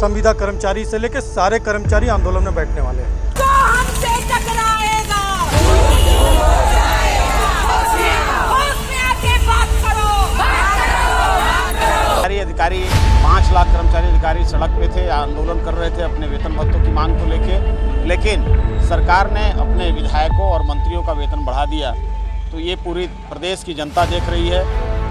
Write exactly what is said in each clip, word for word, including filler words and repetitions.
संविदा कर्मचारी से लेकर सारे कर्मचारी आंदोलन में बैठने वाले हैं। तो हमसे टकराएगा, अधिकारी पाँच लाख कर्मचारी अधिकारी सड़क पे थे, आंदोलन कर रहे थे अपने वेतन भत्तों की मांग को लेके, लेकिन सरकार ने अपने विधायकों और मंत्रियों का वेतन बढ़ा दिया। तो ये पूरी प्रदेश की जनता देख रही है,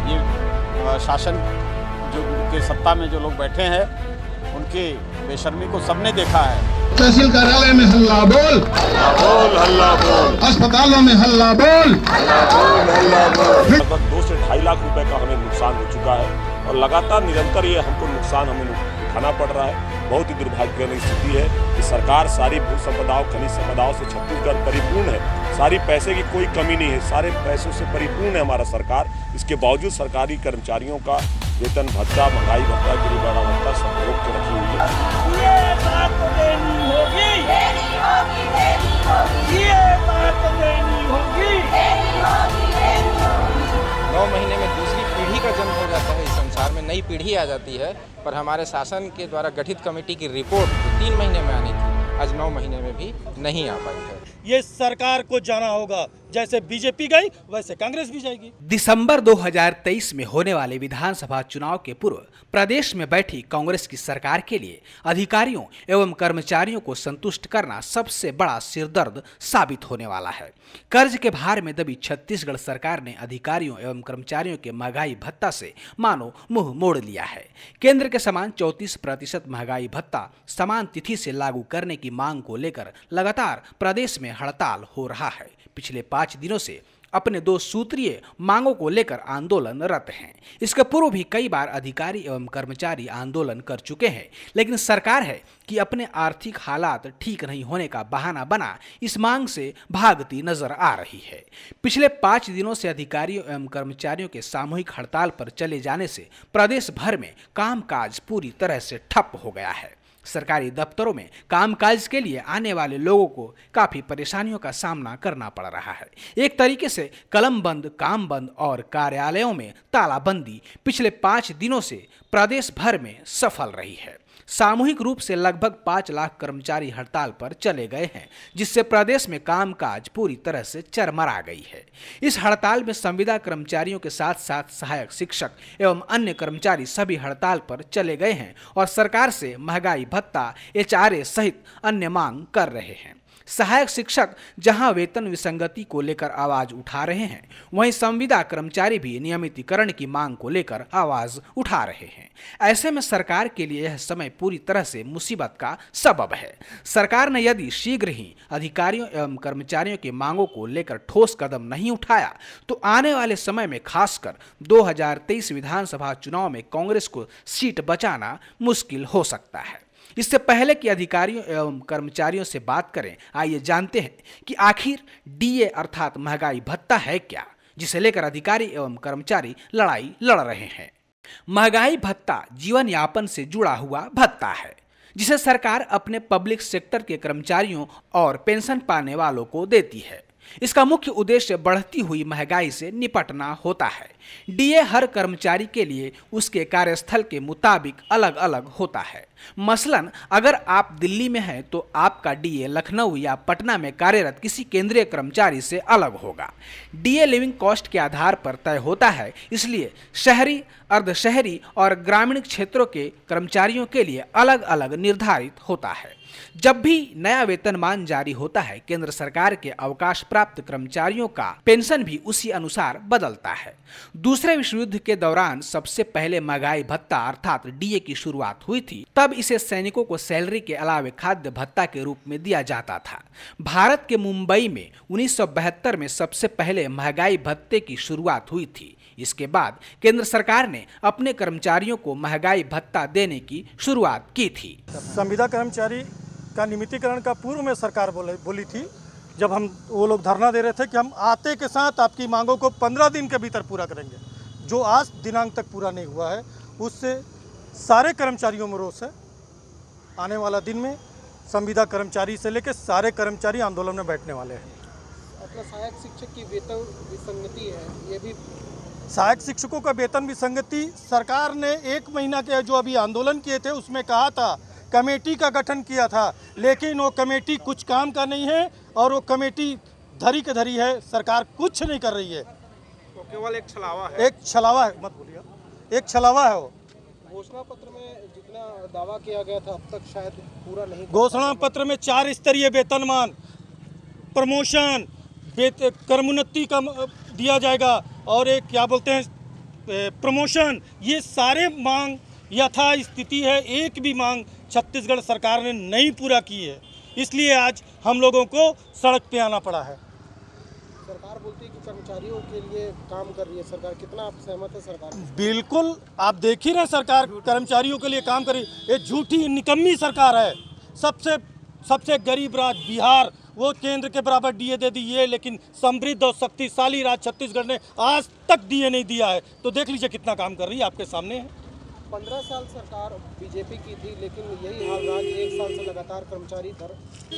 ये शासन जो के सत्ता में जो लोग बैठे हैं उनकी बेशर्मी को सबने देखा है। तहसील कार्यालय में हल्ला बोल, हल्ला बोल, हल्ला बोल, अस्पतालों में हल्ला बोल, हल्ला बोल, हल्ला बोल। लगभग दो से ढाई लाख रुपए का हमें नुकसान हो चुका है और लगातार निरंतर ये हमको नुकसान हमें उठाना पड़ रहा है। बहुत ही दुर्भाग्यजनक स्थिति है कि सरकार सारी भू संपदाओं खनिज संपदाओं से छत्तीसगढ़ परिपूर्ण है, सारी पैसे की कोई कमी नहीं है, सारे पैसों से परिपूर्ण है हमारा सरकार। इसके बावजूद सरकारी कर्मचारियों का वेतन भत्ता, महंगाई भत्ता, गरीब भत्ता सब रोक के रखी हुई है। ये बात तो देनी होगी, देनी होगी, देनी होगी, ये बात तो देनी होगी, देनी होगी, देनी होगी। नौ महीने में दूसरी पीढ़ी का जन्म हो जाता है, इस संसार में नई पीढ़ी आ जाती है, पर हमारे शासन के द्वारा गठित कमेटी की रिपोर्ट तीन महीने में आनी थी, आज नौ महीने में भी नहीं आ पाई है। ये सरकार को जाना होगा, जैसे बीजेपी गई वैसे कांग्रेस भी जाएगी। दिसंबर दो हज़ार तेईस में होने वाले विधानसभा चुनाव के पूर्व प्रदेश में बैठी कांग्रेस की सरकार के लिए अधिकारियों एवं कर्मचारियों को संतुष्ट करना सबसे बड़ा सिरदर्द साबित होने वाला है। कर्ज के भार में दबी छत्तीसगढ़ सरकार ने अधिकारियों एवं कर्मचारियों के महंगाई भत्ता से मानो मुंह मोड़ लिया है। केंद्र के समान चौंतीस प्रतिशत महंगाई भत्ता समान तिथि से लागू करने की मांग को लेकर लगातार प्रदेश में हड़ताल हो रहा है। पिछले पाँच दिनों से अपने दो सूत्रीय मांगों को लेकर आंदोलनरत हैं। इसके पूर्व भी कई बार अधिकारी एवं कर्मचारी आंदोलन कर चुके हैं, लेकिन सरकार है कि अपने आर्थिक हालात ठीक नहीं होने का बहाना बना इस मांग से भागती नजर आ रही है। पिछले पाँच दिनों से अधिकारियों एवं कर्मचारियों के सामूहिक हड़ताल पर चले जाने से प्रदेश भर में कामकाज पूरी तरह से ठप हो गया है। सरकारी दफ्तरों में कामकाज के लिए आने वाले लोगों को काफी परेशानियों का सामना करना पड़ रहा है। एक तरीके से कलम बंद, काम बंद और कार्यालयों में तालाबंदी पिछले पाँच दिनों से प्रदेश भर में सफल रही है। सामूहिक रूप से लगभग पाँच लाख कर्मचारी हड़ताल पर चले गए हैं, जिससे प्रदेश में कामकाज पूरी तरह से चरमरा गई है। इस हड़ताल में संविदा कर्मचारियों के साथ साथ सहायक शिक्षक एवं अन्य कर्मचारी सभी हड़ताल पर चले गए हैं और सरकार से महंगाई भत्ता, एच आर ए सहित अन्य मांग कर रहे हैं। सहायक शिक्षक जहां वेतन विसंगति को लेकर आवाज उठा रहे हैं, वहीं संविदा कर्मचारी भी नियमितीकरण की मांग को लेकर आवाज उठा रहे हैं। ऐसे में सरकार के लिए यह समय पूरी तरह से मुसीबत का सबब है। सरकार ने यदि शीघ्र ही अधिकारियों एवं कर्मचारियों की मांगों को लेकर ठोस कदम नहीं उठाया तो आने वाले समय में खासकर दो हज़ार तेईस विधानसभा चुनाव में कांग्रेस को सीट बचाना मुश्किल हो सकता है। इससे पहले कि अधिकारियों एवं कर्मचारियों से बात करें, आइए जानते हैं कि आखिर डी ए अर्थात महंगाई भत्ता है क्या, जिसे लेकर अधिकारी एवं कर्मचारी लड़ाई लड़ रहे हैं। महंगाई भत्ता जीवन यापन से जुड़ा हुआ भत्ता है, जिसे सरकार अपने पब्लिक सेक्टर के कर्मचारियों और पेंशन पाने वालों को देती है। इसका मुख्य उद्देश्य बढ़ती हुई महंगाई से निपटना होता है। डी ए हर कर्मचारी के लिए उसके कार्यस्थल के मुताबिक अलग अलग होता है। मसलन अगर आप दिल्ली में हैं तो आपका डी ए लखनऊ या पटना में कार्यरत किसी केंद्रीय कर्मचारी से अलग होगा। डी ए लिविंग कॉस्ट के आधार पर तय होता है, इसलिए शहरी, अर्धशहरी और ग्रामीण क्षेत्रों के कर्मचारियों के लिए अलग अलग निर्धारित होता है। जब भी नया वेतनमान जारी होता है, केंद्र सरकार के अवकाश प्राप्त कर्मचारियों का पेंशन भी उसी अनुसार बदलता है। दूसरे विश्व युद्ध के दौरान सबसे पहले महंगाई भत्ता अर्थात डी ए की शुरुआत हुई थी। तब इसे सैनिकों को सैलरी के अलावे खाद्य भत्ता के रूप में दिया जाता था। भारत के मुंबई में उन्नीस सौ बहत्तर में सबसे पहले महंगाई भत्ते की शुरुआत हुई थी। इसके बाद केंद्र सरकार ने अपने कर्मचारियों को महंगाई भत्ता देने की शुरुआत की थी। संविदा कर्मचारी का नियमितीकरण का पूर्व में सरकार बोले बोली थी, जब हम वो लोग धरना दे रहे थे कि हम आते के साथ आपकी मांगों को पंद्रह दिन के भीतर पूरा करेंगे, जो आज दिनांक तक पूरा नहीं हुआ है। उससे सारे कर्मचारियों में रोष है। आने वाला दिन में संविदा कर्मचारी से लेकर सारे कर्मचारी आंदोलन में बैठने वाले हैं। अपना सहायक शिक्षक की वेतन विसंगति है, ये भी सहायक शिक्षकों का वेतन विसंगति सरकार ने एक महीना के जो अभी आंदोलन किए थे उसमें कहा था कमेटी का गठन किया था, लेकिन वो कमेटी कुछ काम का नहीं है और वो कमेटी धरी के धरी है, सरकार कुछ नहीं कर रही है। तो केवल एक छलावा है, एक छलावा है, मत बोलिए, एक छलावा है वो। घोषणा पत्र में जितना दावा किया गया था अब तक शायद पूरा नहीं। घोषणा पत्र में चार स्तरीय वेतनमान, प्रमोशन, कर्मोन्नति का दिया जाएगा और एक क्या बोलते हैं प्रमोशन, ये सारे मांग यथा स्थिति है। एक भी मांग छत्तीसगढ़ सरकार ने नहीं पूरा की है, इसलिए आज हम लोगों को सड़क पे आना पड़ा है। सरकार बोलती है कि कर्मचारियों के लिए काम कर रही है सरकार, कितना आप सहमत है सरकार? बिल्कुल, आप देख ही रहे सरकार कर्मचारियों के लिए काम करी। ये झूठी निकम्मी सरकार है। सबसे सबसे गरीब राज्य बिहार, वो केंद्र के बराबर डीए दे दी है, लेकिन समृद्ध और शक्तिशाली राज्य छत्तीसगढ़ ने आज तक डीए नहीं दिया है। तो देख लीजिए कितना काम कर रही है, आपके सामने है। पंद्रह साल सरकार बीजेपी की थी, लेकिन यही हाल रहा कि एक साल से लगातार कर्मचारी धर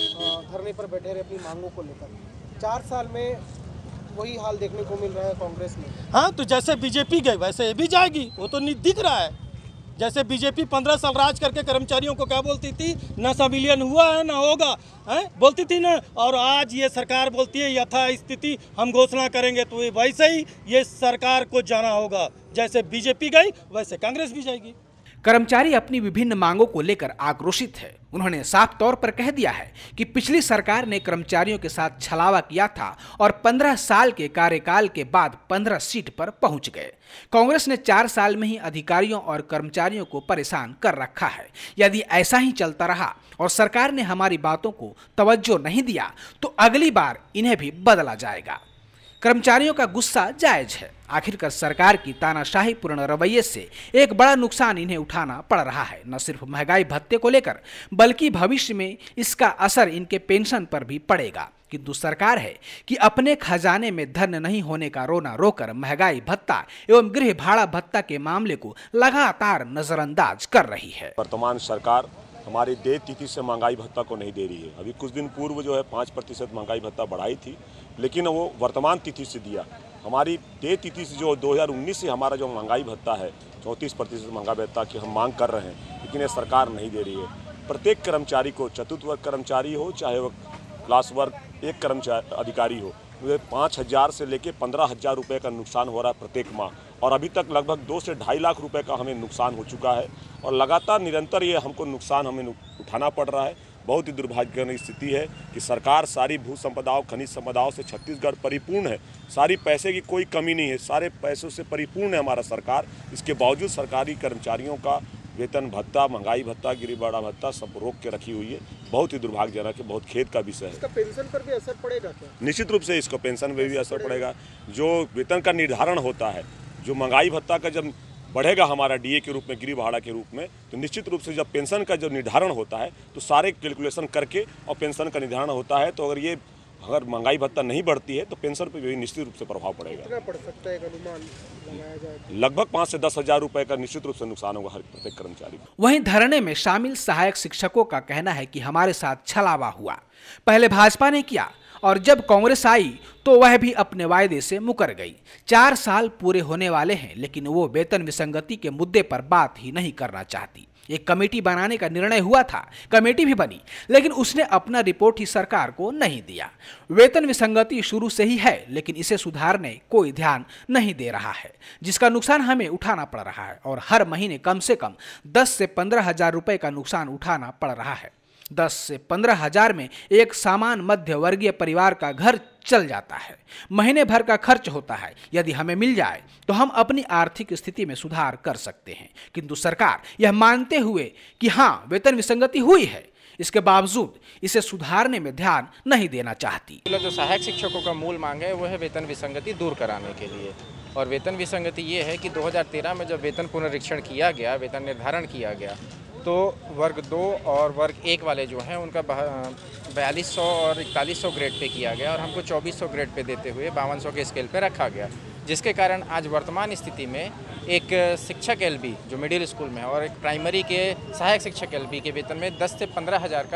धरने पर बैठे रहे अपनी मांगों को लेकर। चार साल में वही हाल देखने को मिल रहा है कांग्रेस में। हाँ, तो जैसे बीजेपी गई वैसे ये भी जाएगी, वो तो नहीं दिख रहा है। जैसे बीजेपी पंद्रह साल राज करके कर्मचारियों को क्या बोलती थी, न संविलियन हुआ है ना होगा है बोलती थी ना, और आज ये सरकार बोलती है यथा स्थिति हम घोषणा करेंगे। तो वैसे ही ये सरकार को जाना होगा, जैसे बीजेपी गई वैसे कांग्रेस भी जाएगी। कर्मचारी अपनी विभिन्न मांगों को लेकर आक्रोशित है। उन्होंने साफ तौर पर कह दिया है कि पिछली सरकार ने कर्मचारियों के साथ छलावा किया था और पंद्रह साल के कार्यकाल के बाद पंद्रह सीट पर पहुंच गए। कांग्रेस ने चार साल में ही अधिकारियों और कर्मचारियों को परेशान कर रखा है। यदि ऐसा ही चलता रहा और सरकार ने हमारी बातों को तवज्जो नहीं दिया तो अगली बार इन्हें भी बदला जाएगा। कर्मचारियों का गुस्सा जायज है। आखिरकार सरकार की तानाशाही पूर्ण रवैये से एक बड़ा नुकसान इन्हें उठाना पड़ रहा है। न सिर्फ महंगाई भत्ते को लेकर बल्कि भविष्य में इसका असर इनके पेंशन पर भी पड़ेगा। किंतु सरकार है कि अपने खजाने में धन नहीं होने का रोना रोकर महंगाई भत्ता एवं गृह भाड़ा भत्ता के मामले को लगातार नजरअंदाज कर रही है। वर्तमान सरकार हमारी देय तिथि से महंगाई भत्ता को नहीं दे रही है। अभी कुछ दिन पूर्व जो है पाँच प्रतिशत महंगाई भत्ता बढ़ाई थी, लेकिन वो वर्तमान तिथि से दिया। हमारी देय तिथि से जो दो हज़ार उन्नीस से हमारा जो महंगाई भत्ता है चौंतीस प्रतिशत महंगाई भत्ता की हम मांग कर रहे हैं, लेकिन ये सरकार नहीं दे रही है। प्रत्येक कर्मचारी को, चतुर्थ वर्ग कर्मचारी हो चाहे वो क्लास वर्ग एक कर्मचारी अधिकारी हो, मुझे पाँच हज़ार से लेके पंद्रह हज़ार रुपये का नुकसान हो रहा है प्रत्येक माह, और अभी तक लगभग दो से ढाई लाख रुपए का हमें नुकसान हो चुका है और लगातार निरंतर ये हमको नुकसान हमें उठाना पड़ रहा है। बहुत ही दुर्भाग्यजनक स्थिति है कि सरकार सारी भू संपदाओं, खनिज संपदाओं से छत्तीसगढ़ परिपूर्ण है। सारी पैसे की कोई कमी नहीं है, सारे पैसों से परिपूर्ण है हमारा सरकार। इसके बावजूद सरकारी कर्मचारियों का वेतन भत्ता, महंगाई भत्ता, गृह भाड़ा भत्ता सब रोक के रखी हुई है। बहुत ही दुर्भाग्यजनक है, बहुत खेद का विषय है। इसका पेंशन पर भी असर पड़ेगा क्या? निश्चित रूप से इसको पेंशन पर भी असर पड़ेगा। जो वेतन का निर्धारण होता है, जो महंगाई भत्ता का जब बढ़ेगा हमारा डीए के रूप में, गृह भाड़ा के रूप में, तो निश्चित रूप से जब पेंशन का जो निर्धारण होता है तो सारे कैलकुलेशन करके और पेंशन का निर्धारण होता है। तो अगर ये अगर महंगाई भत्ता नहीं बढ़ती है तो पेंशन पर भी निश्चित रूप से प्रभाव पड़ेगा। कितना पड़ सकता है, अनुमान लगाया जाए? लगभग पाँच से दस हजार रुपए का निश्चित रूप से नुकसान होगा हर प्रत्येक कर्मचारी को। वहीं धरने में शामिल सहायक शिक्षकों का कहना है कि हमारे साथ छलावा हुआ। पहले भाजपा ने किया और जब कांग्रेस आई तो वह भी अपने वायदे से मुकर गई। चार साल पूरे होने वाले हैं, लेकिन वो वेतन विसंगति के मुद्दे पर बात ही नहीं करना चाहती। एक कमेटी बनाने का निर्णय हुआ था, कमेटी भी बनी, लेकिन उसने अपना रिपोर्ट ही सरकार को नहीं दिया। वेतन विसंगति शुरू से ही है, लेकिन इसे सुधारने कोई ध्यान नहीं दे रहा है, जिसका नुकसान हमें उठाना पड़ रहा है और हर महीने कम से कम दस से पंद्रह हजार रुपए का नुकसान उठाना पड़ रहा है। दस से पंद्रह हजार में एक सामान्य मध्य वर्गीय परिवार का घर चल जाता है, महीने भर का खर्च होता है। यदि हमें मिल जाए तो हम अपनी आर्थिक स्थिति में सुधार कर सकते हैं, किंतु सरकार यह मानते हुए कि हाँ वेतन विसंगति हुई है, इसके बावजूद इसे सुधारने में ध्यान नहीं देना चाहती। जो सहायक शिक्षकों का मूल मांग है वो है वेतन विसंगति दूर कराने के लिए, और वेतन विसंगति ये है कि दो हज़ार तेरह में जब वेतन पुनरीक्षण किया गया, वेतन निर्धारण किया गया, तो वर्ग दो और वर्ग एक वाले जो हैं उनका बयालीस सौ और इकतालीस सौ ग्रेड पे किया गया और हमको चौबीस सौ ग्रेड पे देते हुए बावन सौ के स्केल पे रखा गया, जिसके कारण आज वर्तमान स्थिति में एक शिक्षक एलबी जो मिडिल स्कूल में है और एक प्राइमरी के सहायक शिक्षक एलबी के वेतन में दस से पंद्रह हज़ार का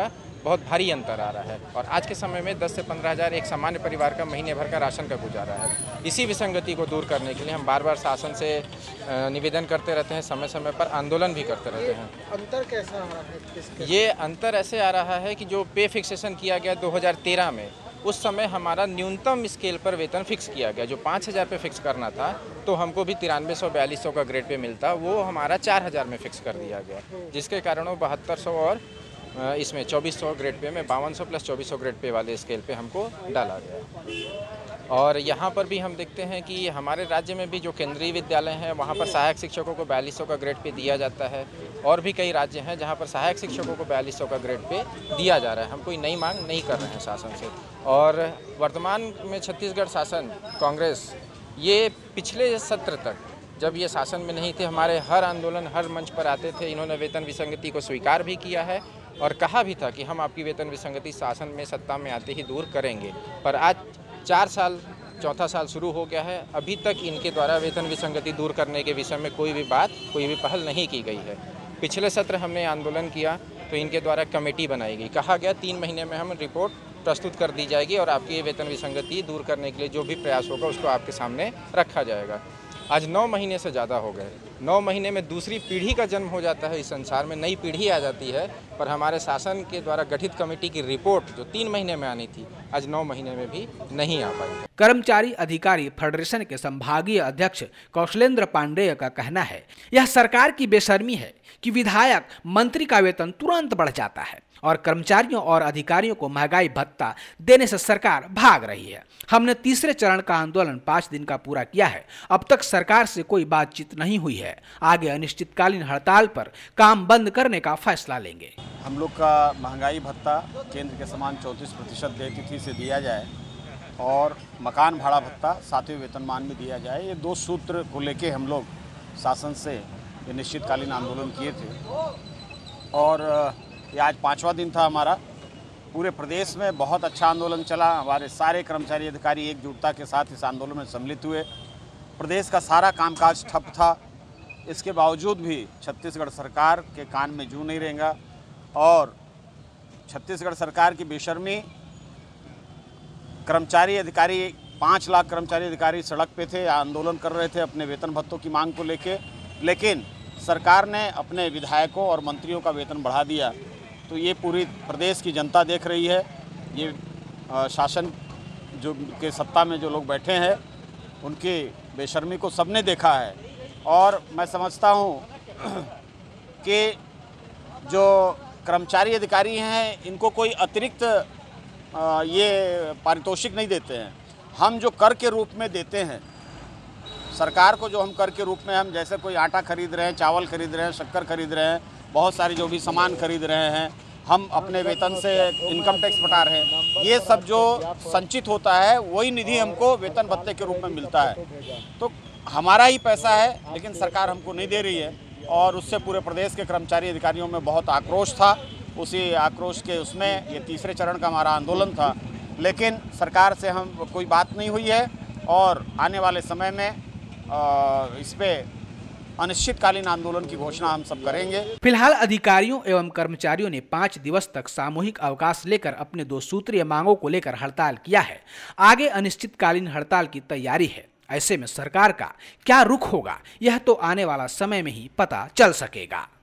बहुत भारी अंतर आ रहा है। और आज के समय में दस से पंद्रह हज़ार एक सामान्य परिवार का महीने भर का राशन का गुजारा है। इसी विसंगति को दूर करने के लिए हम बार बार शासन से निवेदन करते रहते हैं, समय समय पर आंदोलन भी करते रहते हैं। अंतर कैसा आ रहा है किसके? ये अंतर ऐसे आ रहा है कि जो पे फिक्सेशन किया गया दो हज़ार तेरह में, उस समय हमारा न्यूनतम स्केल पर वेतन फिक्स किया गया। जो पाँच हज़ार पे फिक्स करना था तो हमको भी तिरानवे सौ बयालीस सौ का ग्रेड पे मिलता, वो हमारा चार हज़ार में फिक्स कर दिया गया, जिसके कारण वो बहत्तर सौ और इसमें चौबीस सौ ग्रेड पे में बावन सौ प्लस चौबीस सौ ग्रेड पे वाले स्केल पे हमको डाला गया। और यहाँ पर भी हम देखते हैं कि हमारे राज्य में भी जो केंद्रीय विद्यालय हैं वहाँ पर सहायक शिक्षकों को बयालीस सौ का ग्रेड पे दिया जाता है, और भी कई राज्य हैं जहाँ पर सहायक शिक्षकों को बयालीस सौ का ग्रेड पे दिया जा रहा है। हम कोई नई मांग नहीं कर रहे हैं शासन से। और वर्तमान में छत्तीसगढ़ शासन कांग्रेस ये पिछले सत्र तक जब ये शासन में नहीं थे, हमारे हर आंदोलन हर मंच पर आते थे, इन्होंने वेतन विसंगति को स्वीकार भी किया है और कहा भी था कि हम आपकी वेतन विसंगति शासन में सत्ता में आते ही दूर करेंगे। पर आज चार साल चौथा साल शुरू हो गया है, अभी तक इनके द्वारा वेतन विसंगति दूर करने के विषय में कोई भी बात कोई भी पहल नहीं की गई है। पिछले सत्र हमने आंदोलन किया तो इनके द्वारा कमेटी बनाई गई, कहा गया तीन महीने में हम रिपोर्ट प्रस्तुत कर दी जाएगी और आपकी ये वेतन विसंगति दूर करने के लिए जो भी प्रयास होगा उसको आपके सामने रखा जाएगा। आज नौ महीने से ज़्यादा हो गए, नौ महीने में दूसरी पीढ़ी का जन्म हो जाता है, इस संसार में नई पीढ़ी आ जाती है, पर हमारे शासन के द्वारा गठित कमेटी की रिपोर्ट जो तीन महीने में आनी थी आज नौ महीने में भी नहीं आ पाई। कर्मचारी अधिकारी फेडरेशन के संभागीय अध्यक्ष कौशलेंद्र पांडेय का कहना है, यह सरकार की बेशर्मी है कि विधायक मंत्री का वेतन तुरंत बढ़ जाता है और कर्मचारियों और अधिकारियों को महंगाई भत्ता देने से सरकार भाग रही है। हमने तीसरे चरण का आंदोलन पाँच दिन का पूरा किया है, अब तक सरकार से कोई बातचीत नहीं हुई है। आगे अनिश्चितकालीन हड़ताल पर काम बंद करने का फैसला लेंगे। हम लोग का महंगाई भत्ता केंद्र के समान चौंतीस प्रतिशत देय तिथि से दिया जाए और मकान भाड़ा भत्ता सातवें वेतनमान में दिया जाए, ये दो सूत्र को लेके हम लोग शासन से ये निश्चितकालीन आंदोलन किए थे और ये आज पाँचवा दिन था हमारा। पूरे प्रदेश में बहुत अच्छा आंदोलन चला, हमारे सारे कर्मचारी अधिकारी एकजुटता के साथ इस आंदोलन में सम्मिलित हुए। प्रदेश का सारा कामकाज ठप था, इसके बावजूद भी छत्तीसगढ़ सरकार के कान में जू नहीं रहेगा और छत्तीसगढ़ सरकार की बेशर्मी। कर्मचारी अधिकारी पाँच लाख कर्मचारी अधिकारी सड़क पे थे, आंदोलन कर रहे थे अपने वेतन भत्तों की मांग को लेके, लेकिन सरकार ने अपने विधायकों और मंत्रियों का वेतन बढ़ा दिया। तो ये पूरी प्रदेश की जनता देख रही है, ये शासन जो के सत्ता में जो लोग बैठे हैं उनकी बेशर्मी को सबने देखा है। और मैं समझता हूँ कि जो कर्मचारी अधिकारी हैं इनको कोई अतिरिक्त ये पारितोषिक नहीं देते हैं। हम जो कर के रूप में देते हैं सरकार को, जो हम कर के रूप में, हम जैसे कोई आटा खरीद रहे हैं, चावल खरीद रहे हैं, शक्कर खरीद रहे हैं, बहुत सारी जो भी सामान खरीद रहे हैं, हम अपने वेतन से इनकम टैक्स बटा रहे हैं, ये सब जो संचित होता है वही निधि हमको वेतन भत्ते के रूप में मिलता है। तो हमारा ही पैसा है लेकिन सरकार हमको नहीं दे रही है और उससे पूरे प्रदेश के कर्मचारी अधिकारियों में बहुत आक्रोश था। उसी आक्रोश के उसमें ये तीसरे चरण का हमारा आंदोलन था, लेकिन सरकार से हम कोई बात नहीं हुई है और आने वाले समय में इस पे अनिश्चितकालीन आंदोलन की घोषणा हम सब करेंगे। फिलहाल अधिकारियों एवं कर्मचारियों ने पाँच दिवस तक सामूहिक अवकाश लेकर अपने दो सूत्रीय मांगों को लेकर हड़ताल किया है। आगे अनिश्चितकालीन हड़ताल की तैयारी है। ऐसे में सरकार का क्या रुख होगा यह तो आने वाला समय में ही पता चल सकेगा।